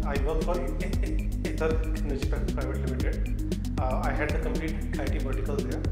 I work for Ather Energy Pvt Ltd. I had the complete IT vertical there.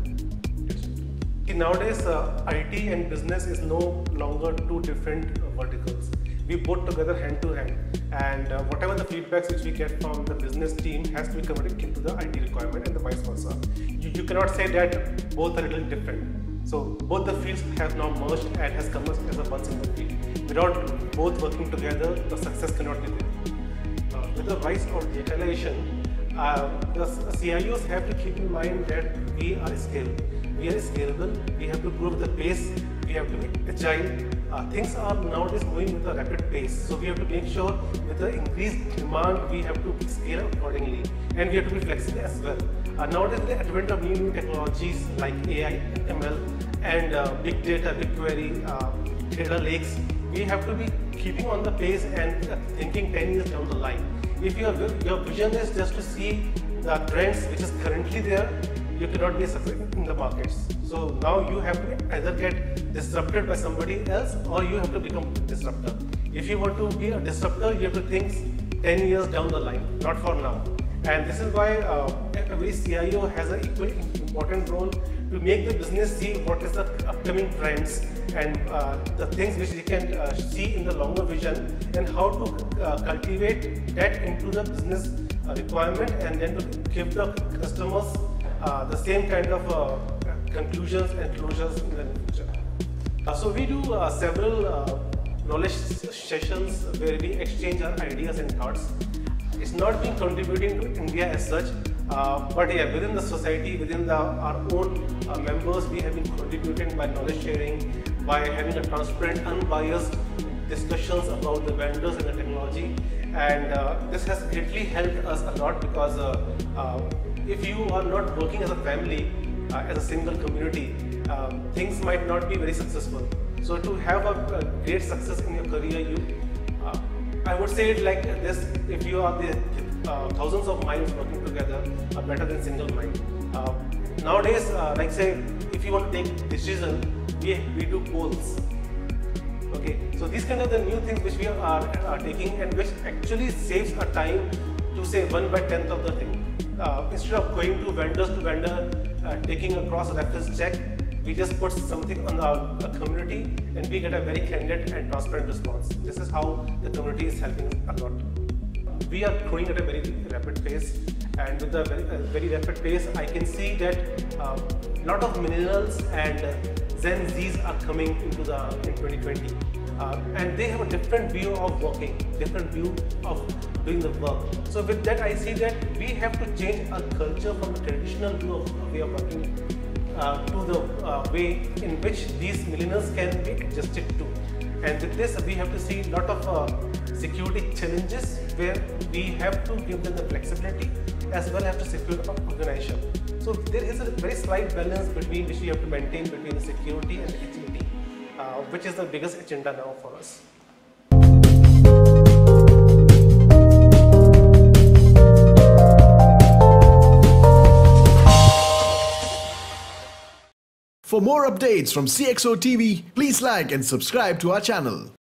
Nowadays, IT and business is no longer two different verticals. We both together hand to hand, and whatever the feedbacks which we get from the business team has to be converted into the IT requirement and the vice versa. You cannot say that both are a little different. So both the fields have now merged and has come as a one single field. Without both working together, the success cannot be there. With the rise of digitalization, the CIOs have to keep in mind that we are scalable, we have to prove the pace, we have to be agile. Things are nowadays moving with a rapid pace, so we have to make sure with the increased demand we have to scale accordingly, and we have to be flexible as well. Nowadays, with the advent of new technologies like AI, ML, and big data, BigQuery, data lakes, we have to be keeping on the pace and thinking 10 years down the line. If your vision is just to see the trends which is currently there, you cannot be successful in the markets. So now you have to either get disrupted by somebody else, or you have to become a disruptor. If you want to be a disruptor, you have to think 10 years down the line, not for now. And this is why every CIO has an equally important role to make the business see what is the upcoming trends and the things which they can see in the longer vision, and how to cultivate that into the business requirement, and then to give the customers the same kind of conclusions and closures in the future. So we do several knowledge sessions where we exchange our ideas and thoughts. It's not been contributing to India as such, but yeah, within the society, within our own members, we have been contributing by knowledge sharing, by having a transparent, unbiased discussions about the vendors and the technology. And this has greatly helped us a lot, because if you are not working as a family, as a single community, things might not be very successful. So to have a great success in your career, I would say it like this: if you are the thousands of minds working together are better than single mind. Nowadays, like say, if you want to take decision, we do polls. Okay, so these kind of the new things which we are taking, and which actually saves our time to say 1/10 of the thing. Instead of going to vendor, taking a cross-reference check, we just put something on our community, and we get a very candid and transparent response. This is how the community is helping us a lot. We are growing at a very rapid pace, and with the very rapid pace, I can see that a lot of millennials and Gen Zs are coming into in 2020, and they have a different view of working, different view of doing the work. So with that, I see that we have to change our culture from the traditional way of working to the way in which these millennials can be adjusted to. And with this, we have to see a lot of security challenges where we have to give them the flexibility as well as to secure the organization. So there is a very slight balance between which we have to maintain between the security and the agility, which is the biggest agenda now for us. For more updates from CXOTV, please like and subscribe to our channel.